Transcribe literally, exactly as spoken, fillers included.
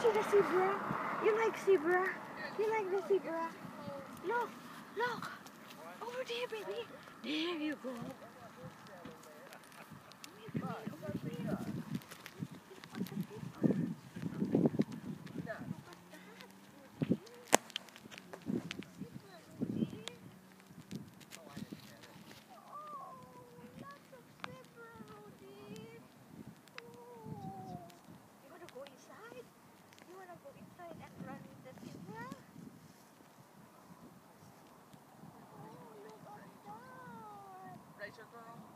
see the zebra? You like zebra? You like the zebra? Look, look. Over there, baby. There you go. Racer girl.